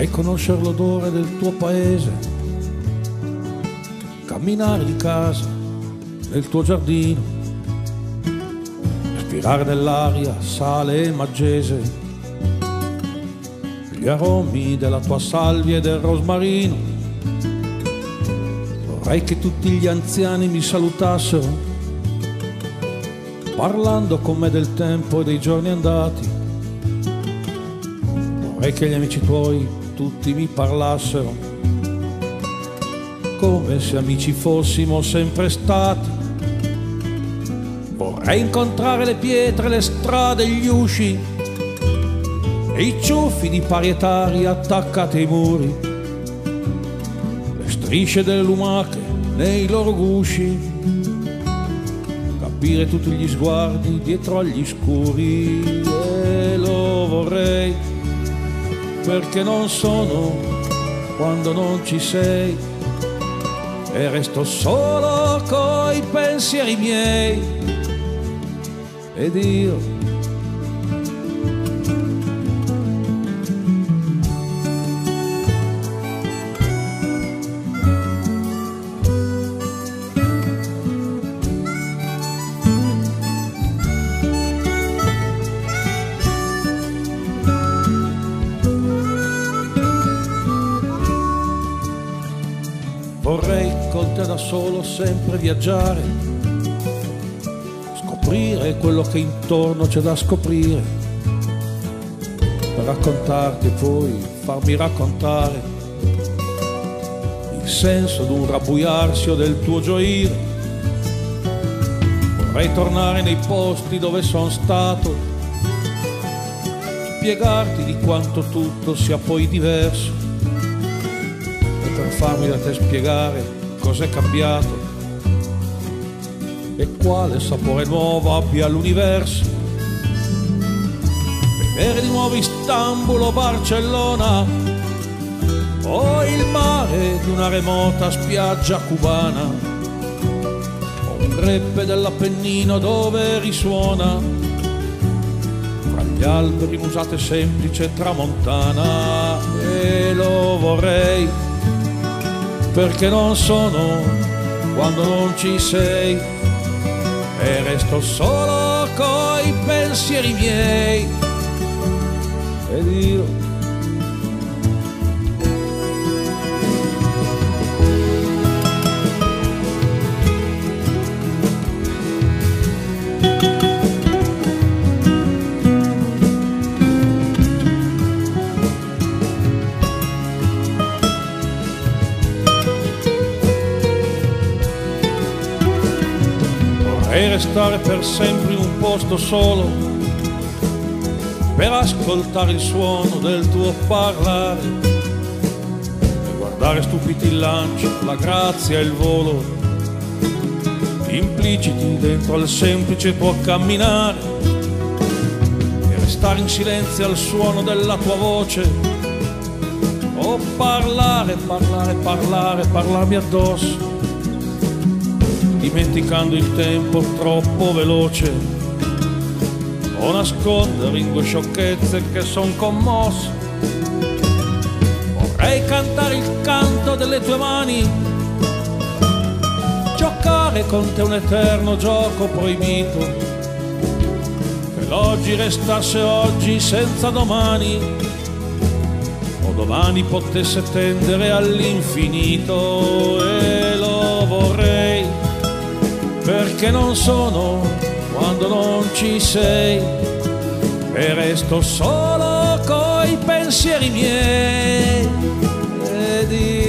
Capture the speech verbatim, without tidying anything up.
Vorrei conoscere l'odore del tuo paese, camminare di casa nel tuo giardino, respirare nell'aria sale e maggese, gli aromi della tua salvia e del rosmarino. Vorrei che tutti gli anziani mi salutassero, parlando con me del tempo e dei giorni andati. Vorrei che gli amici tuoi tutti mi parlassero, come se amici fossimo sempre stati. Vorrei incontrare le pietre, le strade, gli usci e i ciuffi di parietari attaccati ai muri, le strisce delle lumache nei loro gusci, capire tutti gli sguardi dietro agli scuri. E lo vorrei perché non sono quando non ci sei, e resto solo coi pensieri miei. Ed io vorrei con te da solo sempre viaggiare, scoprire quello che intorno c'è da scoprire, per raccontarti e poi farmi raccontare il senso d'un rabbuiarsi o del tuo gioire. Vorrei tornare nei posti dove sono stato, spiegarti di quanto tutto sia poi diverso, per farmi da te spiegare cos'è cambiato e quale sapore nuovo abbia l'universo. Vedere di nuovo Istanbul o Barcellona, o il mare di una remota spiaggia cubana, o un greppe dell'Appennino dove risuona fra gli alberi un'usata e semplice tramontana. E lo vorrei perché non sono quando non ci sei, e resto solo coi pensieri miei. Ed io e restare per sempre in un posto solo, per ascoltare il suono del tuo parlare e guardare stupiti il lancio, la grazia e il volo impliciti dentro al semplice tuo camminare, e restare in silenzio al suono della tua voce, o parlare, parlare, parlare, parlarmi addosso, dimenticando il tempo troppo veloce, o nascondere in due sciocchezze che son commosso. Vorrei cantare il canto delle tue mani, giocare con te un eterno gioco proibito, che l'oggi restasse oggi senza domani, o domani potesse tendere all'infinito. E lo vorrei perché non sono quando non ci sei, e resto solo coi pensieri miei. Ed io